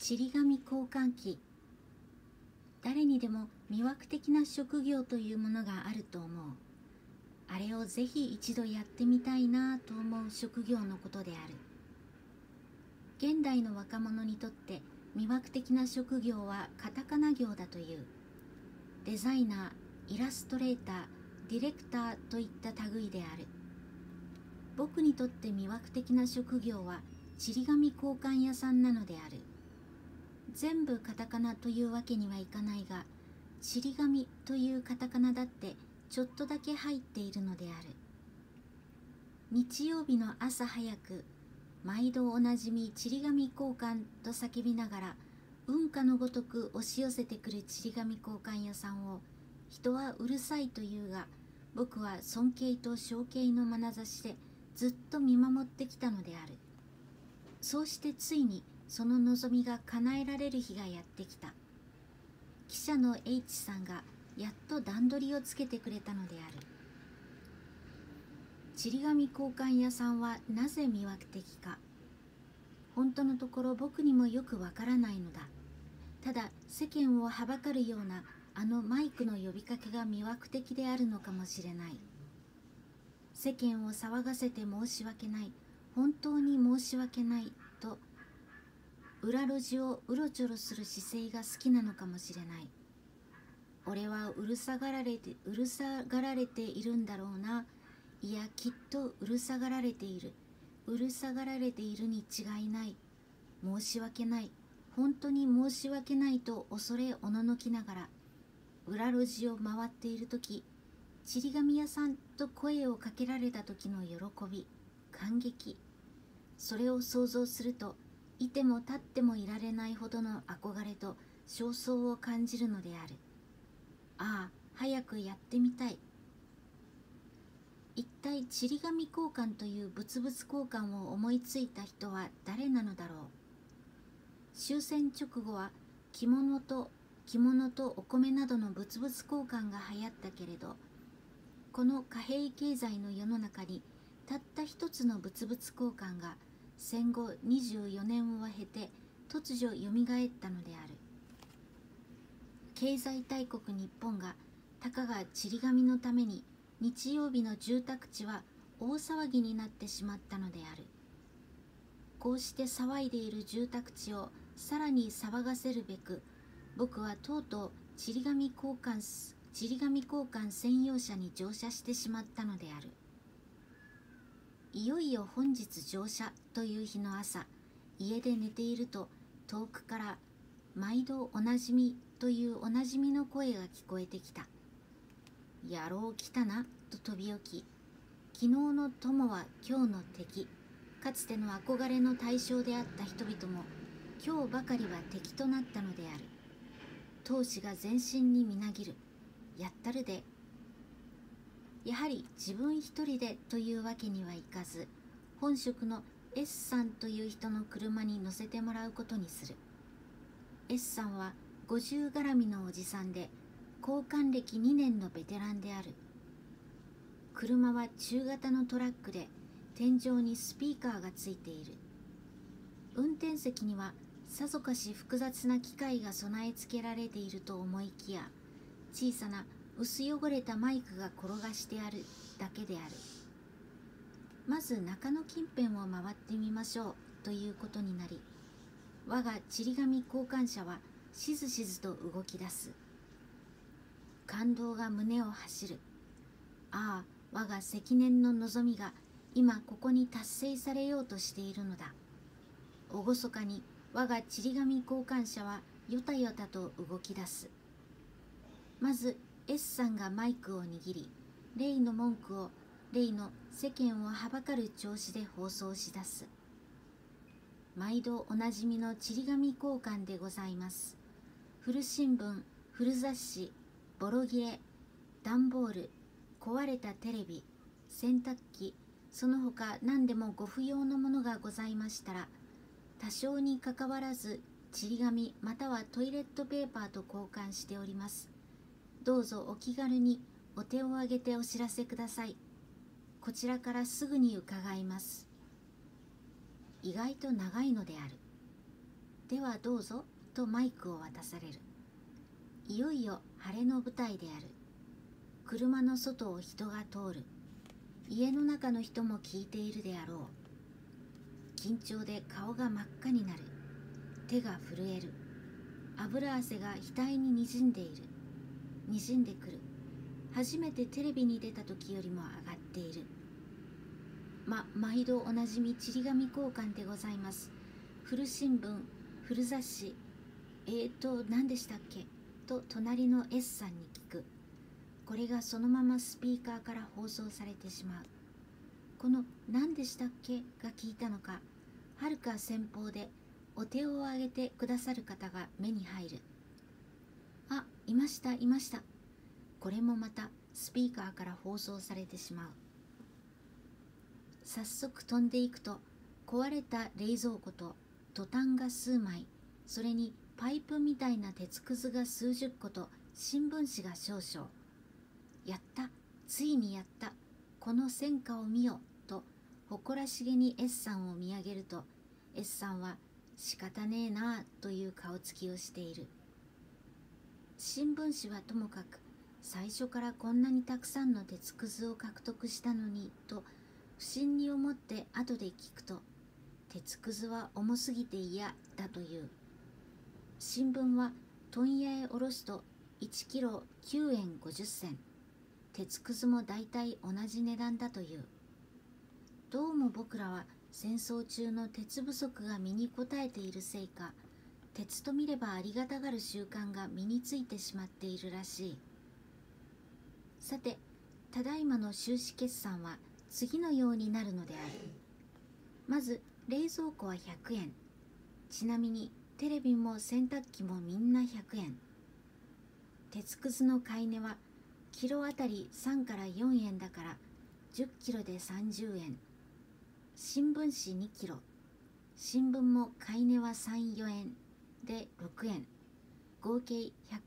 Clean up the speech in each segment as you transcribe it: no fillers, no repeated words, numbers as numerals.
ちり紙交換機。誰にでも魅惑的な職業というものがあると思う。あれをぜひ一度やってみたいなと思う職業のことである。現代の若者にとって魅惑的な職業はカタカナ業だという。デザイナー、イラストレーター、ディレクターといった類である。僕にとって魅惑的な職業はちり紙交換屋さんなのである。全部カタカナというわけにはいかないが、ちり紙というカタカナだってちょっとだけ入っているのである。日曜日の朝早く、毎度おなじみちり紙交換と叫びながら、雲霞のごとく押し寄せてくるちり紙交換屋さんを、人はうるさいというが、僕は尊敬と尊敬の眼差しでずっと見守ってきたのである。そうしてついにその望みが叶えられる日がやってきた。記者の H さんがやっと段取りをつけてくれたのである。ちり紙交換屋さんはなぜ魅惑的か。本当のところ僕にもよくわからないのだ。ただ世間をはばかるようなあのマイクの呼びかけが魅惑的であるのかもしれない。世間を騒がせて申し訳ない、本当に申し訳ないと裏路地をうろちょろする姿勢が好きなのかもしれない。俺はうるさがられているんだろうな。いや、きっとうるさがられている。うるさがられているに違いない。申し訳ない。本当に申し訳ないと恐れおののきながら、裏路地を回っているとき、ちり紙屋さんと声をかけられた時の喜び、感激。それを想像すると、いても立ってもいられないほどの憧れと焦燥を感じるのである。ああ、早くやってみたい。一体ちり紙交換という物々交換を思いついた人は誰なのだろう。終戦直後は着物とお米などの物々交換が流行ったけれど、この貨幣経済の世の中にたった一つの物々交換が戦後24年を経て突如よみがえったのである。経済大国日本がたかがちり紙のために日曜日の住宅地は大騒ぎになってしまったのである。こうして騒いでいる住宅地をさらに騒がせるべく、僕はとうとうちり紙交換専用車に乗車してしまったのである。いよいよ本日乗車という日の朝、家で寝ていると遠くから毎度おなじみというおなじみの声が聞こえてきた。野郎来たなと飛び起き、昨日の友は今日の敵、かつての憧れの対象であった人々も今日ばかりは敵となったのである。闘志が全身にみなぎる。やったるで。やはり自分一人でというわけにはいかず、本職の S さんという人の車に乗せてもらうことにする。S さんは50絡みのおじさんで、交換歴2年のベテランである。車は中型のトラックで、天井にスピーカーがついている。運転席にはさぞかし複雑な機械が備え付けられていると思いきや、小さな薄汚れたマイクが転がしてあるだけである。まず中野近辺を回ってみましょうということになり、我がちり紙交換車はしずしずと動き出す。感動が胸を走る。ああ、我が積年の望みが今ここに達成されようとしているのだ。厳かに我がちり紙交換車はよたよたと動き出す。まず S さんがマイクを握り、例の文句を例の世間をはばかる調子で放送し出す。毎度おなじみのちり紙交換でございます。古新聞、古雑誌、ボロ切れ、段ボール、壊れたテレビ、洗濯機、その他何でもご不要のものがございましたら、多少にかかわらずちり紙またはトイレットペーパーと交換しております。どうぞお気軽にお手を挙げてお知らせください。こちらからすぐに伺います。意外と長いのである。 ではどうぞとマイクを渡される。いよいよ晴れの舞台である。車の外を人が通る。家の中の人も聞いているであろう。緊張で顔が真っ赤になる。手が震える。油汗が額ににじんでいる。にじんでくる。初めてテレビに出た時よりも上がっている。毎度おなじみちり紙交換でございます。古新聞、古雑誌、何でしたっけと隣の S さんに聞く。これがそのままスピーカーから放送されてしまう。この何でしたっけが聞いたのか、はるか先方でお手を挙げてくださる方が目に入る。あ、いましたいました。これもまたスピーカーから放送されてしまう。早速飛んでいくと、壊れた冷蔵庫とトタンが数枚、それにパイプみたいな鉄くずが数十個と新聞紙が少々。やった、ついにやった、この戦果を見よと誇らしげに S さんを見上げると、 S さんは仕方ねえなあという顔つきをしている。新聞紙はともかく、最初からこんなにたくさんの鉄くずを獲得したのにと不審に思って後で聞くと、鉄くずは重すぎて嫌だという。新聞は問屋へ下ろすと1キロ9円50銭。鉄くずもだいたい同じ値段だという。どうも僕らは戦争中の鉄不足が身にこたえているせいか、鉄と見ればありがたがる習慣が身についてしまっているらしい。さて、ただいまの収支決算は次のようになるのである。まず冷蔵庫は100円。ちなみにテレビも洗濯機もみんな100円。鉄くずの買い値はキロあたり3から4円だから10キロで30円。新聞紙2キロ。新聞も買い値は3、4円で6円。合計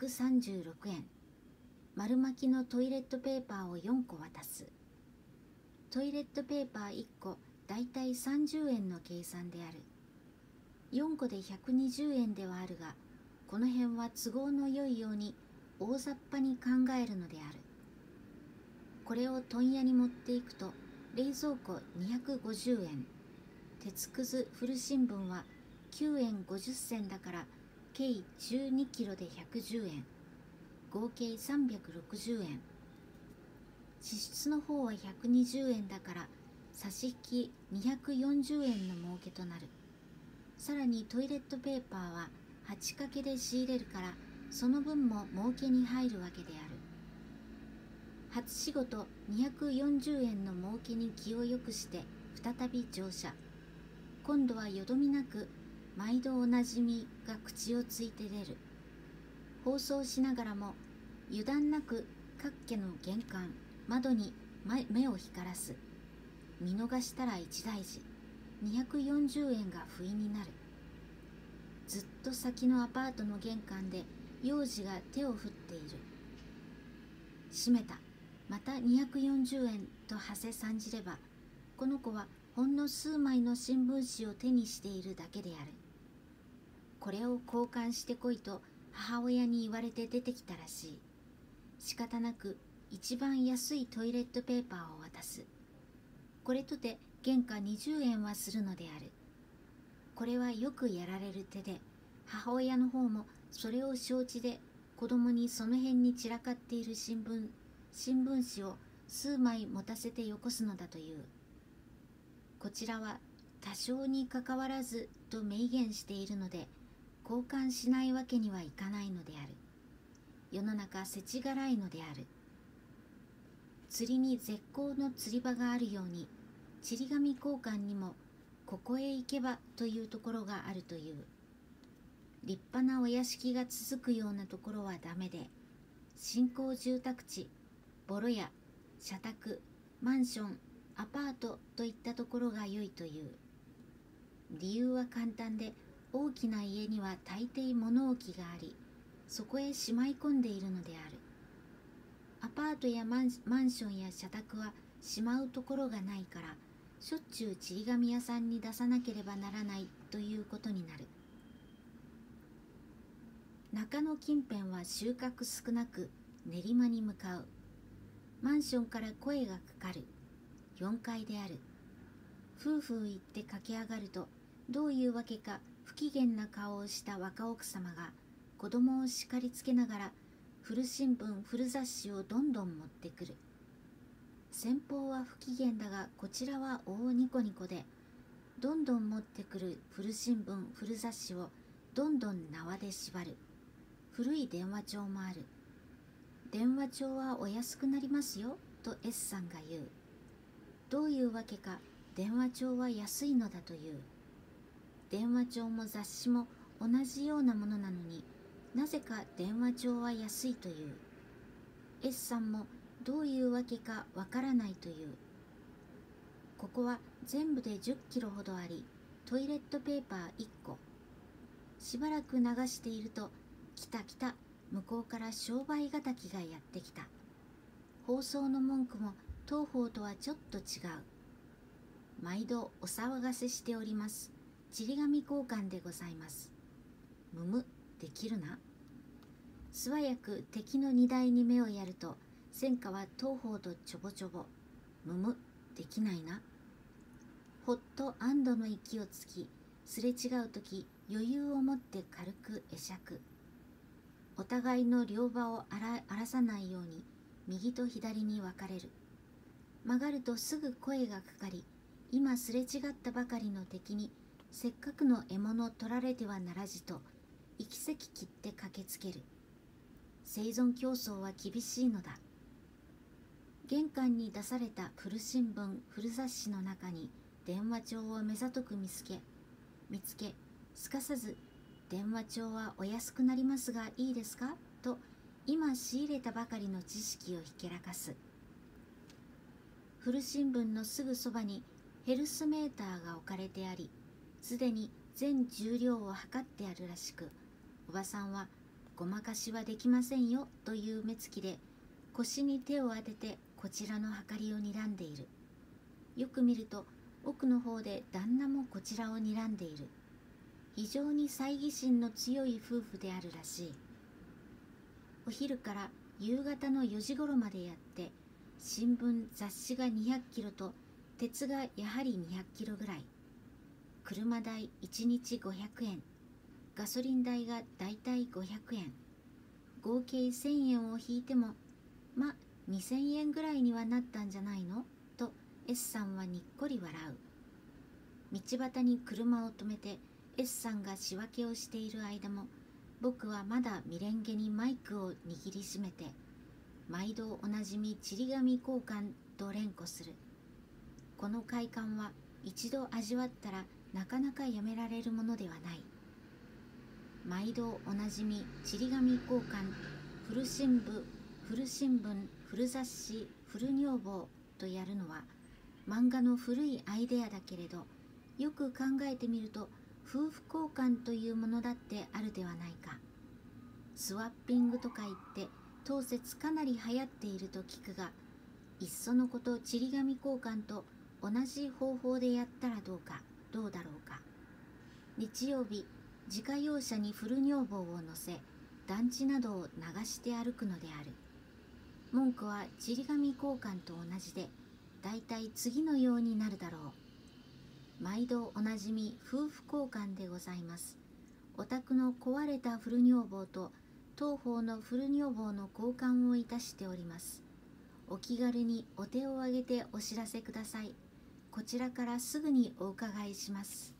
136円。丸巻きのトイレットペーパーを4個渡す。トイレットペーパー1個だいたい30円の計算である。4個で120円ではあるが、この辺は都合の良いように大雑把に考えるのである。これを問屋に持っていくと、冷蔵庫250円、鉄くず古新聞は9円50銭だから、計12キロで110円。合計360円。支出の方は120円だから、差し引き240円の儲けとなる。さらにトイレットペーパーは8掛けで仕入れるから、その分も儲けに入るわけである。初仕事240円の儲けに気をよくして再び乗車。今度はよどみなく毎度おなじみが口をついて出る。放送しながらも油断なく各家の玄関窓に目を光らす。見逃したら一大事。240円が不意になる。ずっと先のアパートの玄関で幼児が手を振っている。閉めた。また240円とはせ参じれば、この子はほんの数枚の新聞紙を手にしているだけである。これを交換してこいと母親に言われて出てきたらしい。仕方なく一番安いトイレットペーパーを渡す。これとて原価20円はするのである。これはよくやられる手で、母親の方もそれを承知で子供にその辺に散らかっている新聞紙を数枚持たせてよこすのだという。こちらは多少にかかわらずと明言しているので、交換しないわけにはいかないのである。世の中世知辛いのである。釣りに絶好の釣り場があるように、ちり紙交換にもここへ行けばというところがあるという。立派なお屋敷が続くようなところはダメで、新興住宅地、ボロ屋、社宅、マンション、アパートといったところが良いという。理由は簡単で、大きな家には大抵物置があり、そこへしまい込んでいるのである。アパートやマンションや社宅はしまうところがないから、しょっちゅうちり紙屋さんに出さなければならないということになる。 中野近辺は収穫少なく練馬に向かう。マンションから声がかかる。4階である。夫婦言って駆け上がると、どういうわけか不機嫌な顔をした若奥様が子供を叱りつけながら古新聞古雑誌をどんどん持ってくる。先方は不機嫌だがこちらは大ニコニコで、どんどん持ってくる古新聞古雑誌をどんどん縄で縛る。古い電話帳もある。電話帳はお安くなりますよと S さんが言う。どういうわけか電話帳は安いのだという。電話帳も雑誌も同じようなものなのに、なぜか電話帳は安いという。 S さんもどういうわけかわからないという。ここは全部で10キロほどあり、トイレットペーパー1個。しばらく流していると、来た来た、向こうから商売敵がやってきた。放送の文句も当方とはちょっと違う。毎度お騒がせしております。ちり紙交換でございます。むむ、できるな。素早く敵の荷台に目をやると、戦火は当方とちょぼちょぼ。むむ、できないな。ほっと安堵の息をつき、すれ違うとき余裕を持って軽く会釈。お互いの両刃を荒らさないように右と左に分かれる。曲がるとすぐ声がかかり、今すれ違ったばかりの敵にせっかくの獲物を取られてはならじと行き先切って駆けつける。生存競争は厳しいのだ。玄関に出された古新聞古雑誌の中に電話帳を目ざとく見つけ、すかさず電話帳はお安くなりますがいいですかと今仕入れたばかりの知識をひけらかす。古新聞のすぐそばにヘルスメーターが置かれてあり、すでに全重量を測ってあるらしく、おばさんはごまかしはできませんよという目つきで腰に手を当ててこちらの計りを睨んでいる。よく見ると奥の方で旦那もこちらを睨んでいる。非常に猜疑心の強い夫婦であるらしい。お昼から夕方の4時ごろまでやって、新聞雑誌が200キロと鉄がやはり200キロぐらい。車代1日500円、ガソリン代がだいたい500円、合計1000円を引いても2000円ぐらいにはなったんじゃないのと S さんはにっこり笑う。道端に車を止めて S さんが仕分けをしている間も、僕はまだ未練げにマイクを握りしめて、毎度おなじみちり紙交換と連呼する。この快感は一度味わったらなかなかやめられるものではない。毎度おなじみちり紙交換、古新聞、古雑誌、古女房とやるのは漫画の古いアイデアだけれど、よく考えてみると夫婦交換というものだってあるではないか。スワッピングとか言って当節かなり流行っていると聞くが、いっそのことちり紙交換と同じ方法でやったらどうだろうか。日曜日、自家用車に古女房を乗せ、団地などを流して歩くのである。文句はちり紙交換と同じで、だいたい次のようになるだろう。毎度おなじみ夫婦交換でございます。お宅の壊れた古女房と当方の古女房の交換をいたしております。お気軽にお手を挙げてお知らせください。こちらからすぐにお伺いします。